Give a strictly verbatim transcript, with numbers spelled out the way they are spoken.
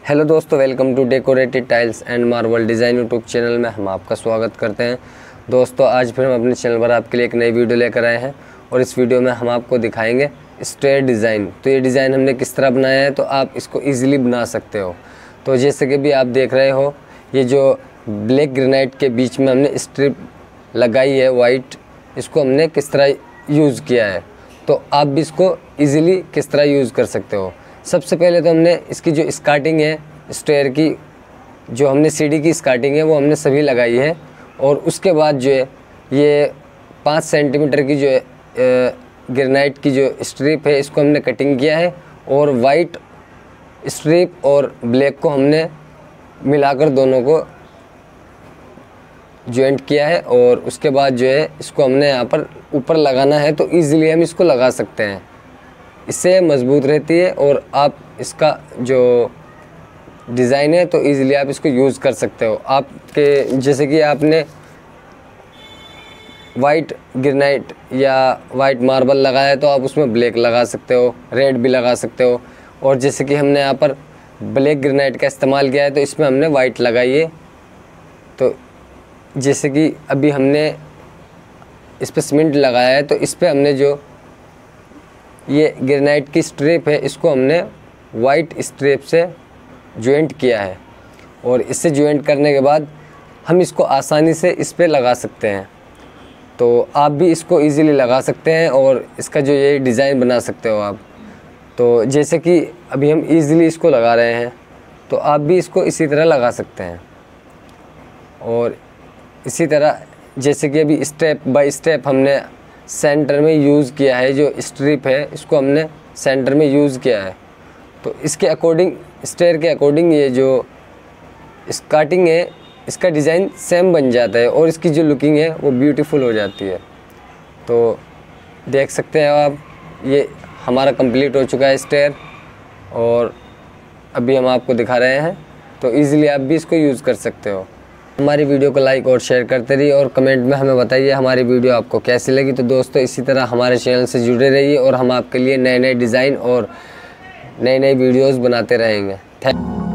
Hello दोस्तों, welcome to decorated tiles and marble design YouTube channel में हम आपका स्वागत करते हैं। दोस्तों आज फिर हम अपने चैनल पर आपके लिए एक नई वीडियो लेकर आए हैं और इस वीडियो में हम आपको दिखाएंगे स्टेयर डिज़ाइन। तो ये डिज़ाइन हमने किस तरह बनाया है, तो आप इसको ईजिली बना सकते हो। तो जैसे कि भी आप देख रहे हो, ये जो ब्लैक ग्रेनाइट के बीच में हमने स्ट्रिप लगाई है वाइट, इसको हमने किस तरह यूज़ किया है, तो आप भी इसको ईजिली किस तरह यूज़ कर सकते हो। सबसे पहले तो हमने इसकी जो स्कार्टिंग है स्टेयर की, जो हमने सीढ़ी की स्कार्टिंग है वो हमने सभी लगाई है। और उसके बाद जो है ये पाँच सेंटीमीटर की जो है ग्रेनाइट की जो स्ट्रिप है, इसको हमने कटिंग किया है और वाइट स्ट्रिप और ब्लैक को हमने मिलाकर दोनों को जॉइंट किया है। और उसके बाद जो है इसको हमने यहाँ पर ऊपर लगाना है, तो ईज़िली हम इसको लगा सकते हैं। इससे मज़बूत रहती है और आप इसका जो डिज़ाइन है तो ईज़िली आप इसको यूज़ कर सकते हो। आपके जैसे कि आपने वाइट ग्रेनाइट या वाइट मार्बल लगाया है तो आप उसमें ब्लैक लगा सकते हो, रेड भी लगा सकते हो। और जैसे कि हमने यहाँ पर ब्लैक ग्रेनाइट का इस्तेमाल किया है तो इसमें हमने वाइट लगाई है। तो जैसे कि अभी हमने इस पर सीमेंट लगाया है तो इस पर हमने जो ये ग्रेनाइट की स्ट्रिप है इसको हमने वाइट स्ट्रिप से जॉइंट किया है। और इससे जॉइंट करने के बाद हम इसको आसानी से इस पे लगा सकते हैं। तो आप भी इसको इजीली लगा सकते हैं और इसका जो ये डिज़ाइन बना सकते हो आप। तो जैसे कि अभी हम इजीली इसको लगा रहे हैं, तो आप भी इसको इसी तरह लगा सकते हैं। और इसी तरह जैसे कि अभी स्टेप बाय स्टेप हमने सेंटर में यूज़ किया है, जो स्ट्रिप है इसको हमने सेंटर में यूज़ किया है। तो इसके अकॉर्डिंग स्टेयर के अकॉर्डिंग ये जो स्कार्टिंग है इसका डिज़ाइन सेम बन जाता है और इसकी जो लुकिंग है वो ब्यूटीफुल हो जाती है। तो देख सकते हैं आप, ये हमारा कंप्लीट हो चुका है स्टेयर और अभी हम आपको दिखा रहे हैं। तो ईज़िली आप भी इसको यूज़ कर सकते हो। हमारी वीडियो को लाइक और शेयर करते रहिए और कमेंट में हमें बताइए हमारी वीडियो आपको कैसी लगी। तो दोस्तों इसी तरह हमारे चैनल से जुड़े रहिए और हम आपके लिए नए नए डिज़ाइन और नई नई वीडियोस बनाते रहेंगे। थैंक